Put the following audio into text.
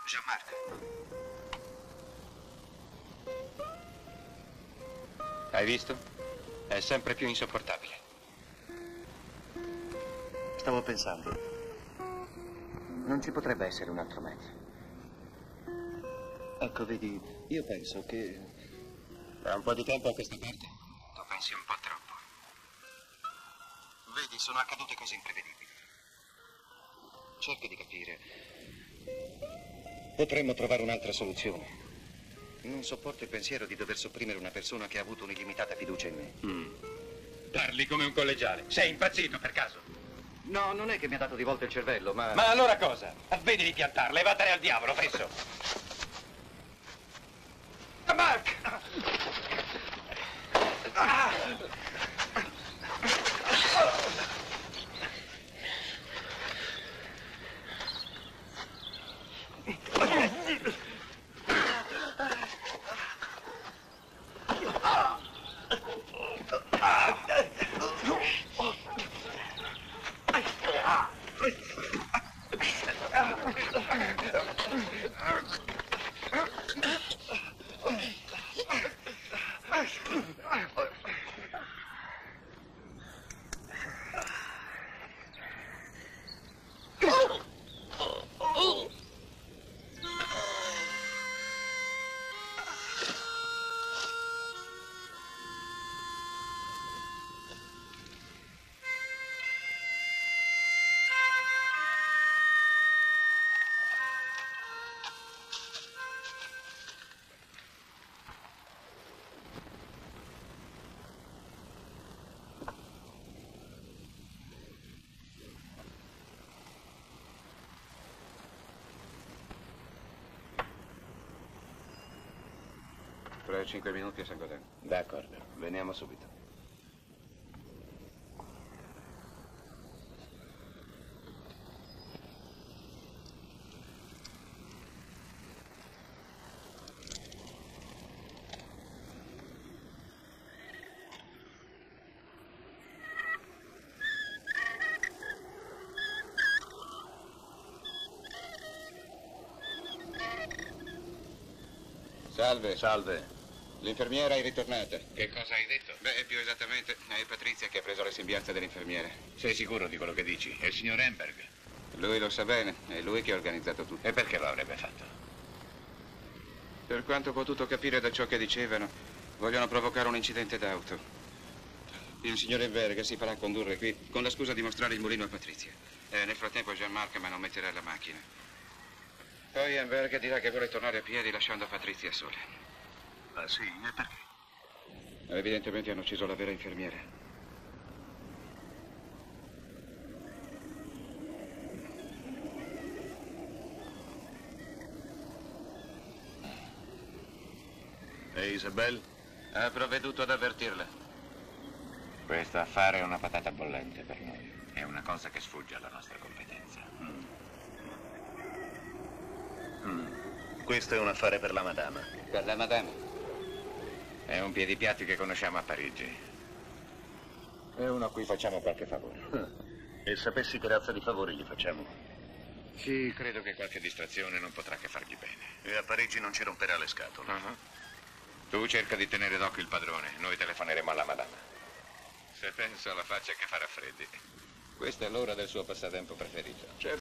Jean-Marc. Hai visto? È sempre più insopportabile. Stavo pensando. Non ci potrebbe essere un altro mezzo. Ecco, vedi, io penso che... Da un po' di tempo a questa parte tu pensi un po' troppo. Vedi, sono accadute cose imprevedibili. Cerca di capire. Potremmo trovare un'altra soluzione. Non sopporto il pensiero di dover sopprimere una persona che ha avuto un'illimitata fiducia in me. Parli come un collegiale. Sei impazzito per caso? No, non è che mi ha dato di volta il cervello, ma... Ma allora cosa? Vedi di piantarla e vattene al diavolo, presto. Mark! Tra 5 minuti a San Godet. D'accordo. Veniamo subito. Salve. Salve. L'infermiera è ritornata. Che cosa hai detto? Beh, più esattamente è Patrizia che ha preso le sembianze dell'infermiere. Sei sicuro di quello che dici? È il signor Emberg. Lui lo sa bene, è lui che ha organizzato tutto. E perché lo avrebbe fatto? Per quanto ho potuto capire da ciò che dicevano, vogliono provocare un incidente d'auto. Il signor Emberg si farà condurre qui con la scusa di mostrare il mulino a Patrizia. E nel frattempo Jean-Marc manometterà la macchina. Poi Emberg dirà che vuole tornare a piedi lasciando Patrizia sola. Ah sì? E perché? Evidentemente hanno ucciso la vera infermiera. E Isabelle? Ha provveduto ad avvertirla. Questo affare è una patata bollente per noi. È una cosa che sfugge alla nostra competenza. Questo è un affare per la madama. Per la madame. È un piedipiatti che conosciamo a Parigi. È uno a cui facciamo qualche favore. E sapessi che razza di favori gli facciamo? Sì, credo che qualche distrazione non potrà che fargli bene. E a Parigi non ci romperà le scatole. Tu cerca di tenere d'occhio il padrone. Noi telefoneremo alla madama. Se penso alla faccia che farà Freddy. Questa è l'ora del suo passatempo preferito.